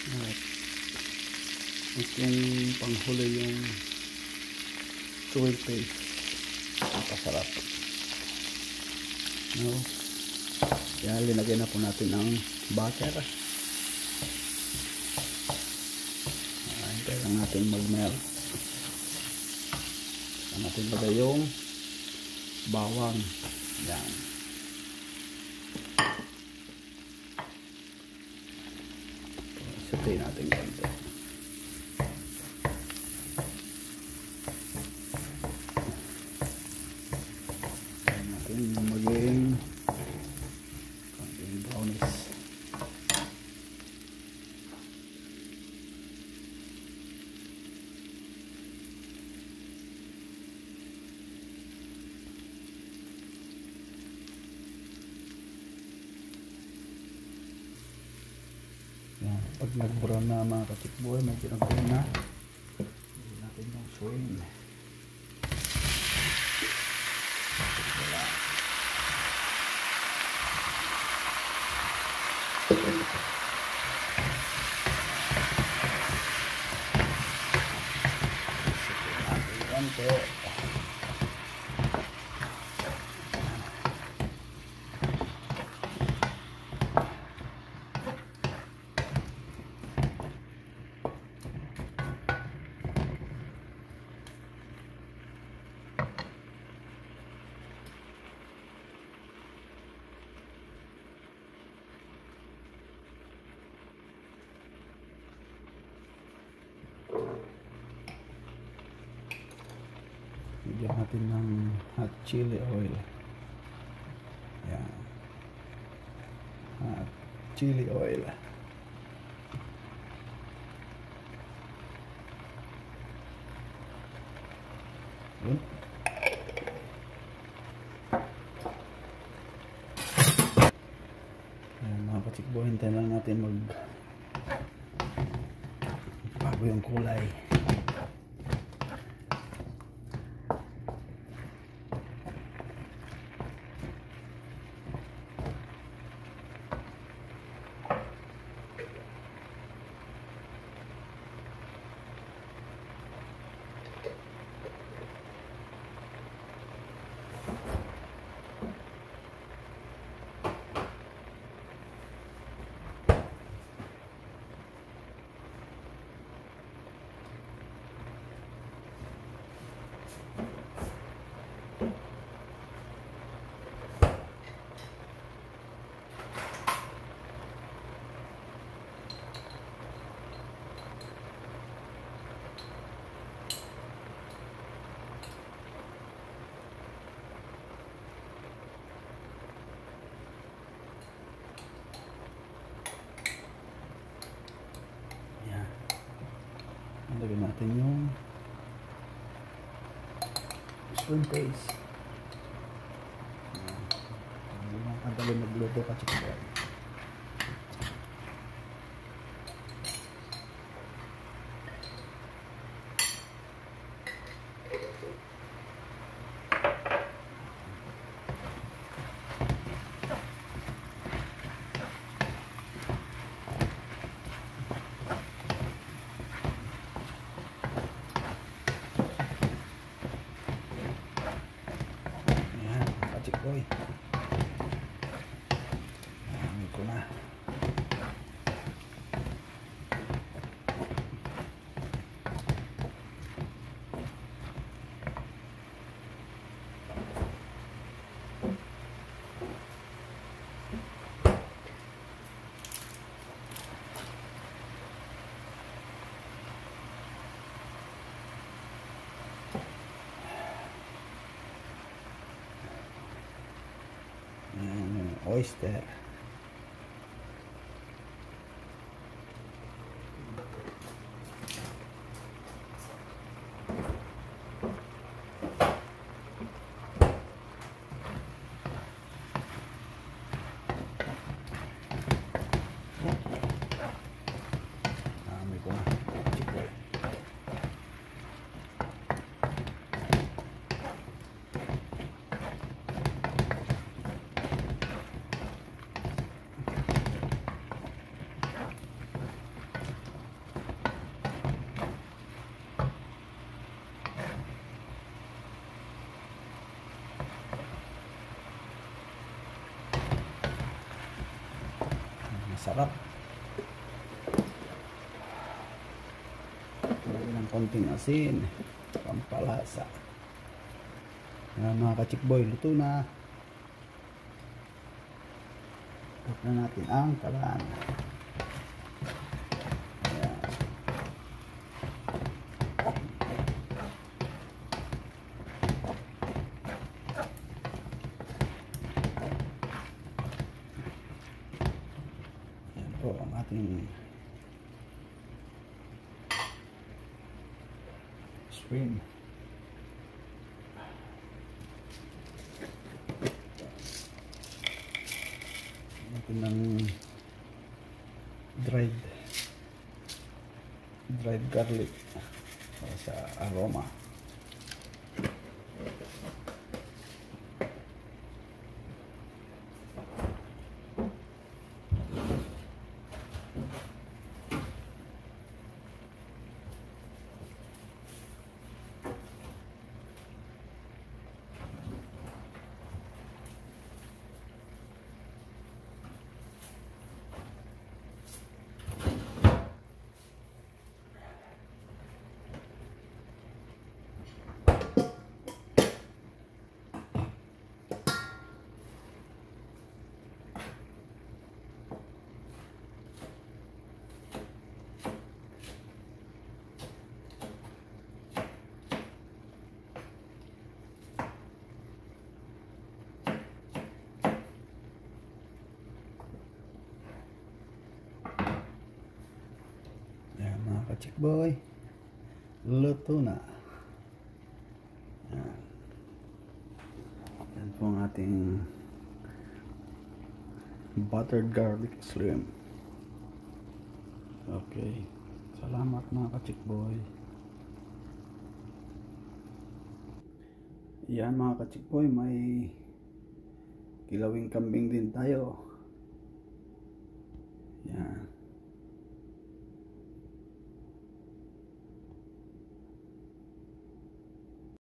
At yung panghuli yung soy paste. Napasarap. No? Kaya linagyan na po natin ng butter. Hintay lang natin mag-melt. Saka natin lagay yung bawang. Yan. Sautay natin konti. Maging brownies. Yan. Pag nag-brown na mga katikboy, medyo nag-brown na, hindi natin yung swing. Bigyan natin ng hot chili oil. Yan. Hot chili oil. Yun. Ayan, mga kachikbo, hintayin lang natin bago yung kulay. Lagyan natin yung shrimp paste. Hindi lang kadali magluto ka chicken. Boy. Dami ko na. Oyster. Dami ko na. Masarap. Lagyan ng konting asin. Pampalasa. Yan mga ka-chickboy, luto na. Put na natin ang kalan. Ayan. Ayan po ang ating shrimp. Natin ng dried garlic para sa aroma. Yan mga ka-chickboy, luto na. Yan. Yan po ang ating buttered garlic shrimp. Okay, salamat mga ka-chickboy. Yan mga ka-chickboy, may kilawing kambing din tayo. Yan.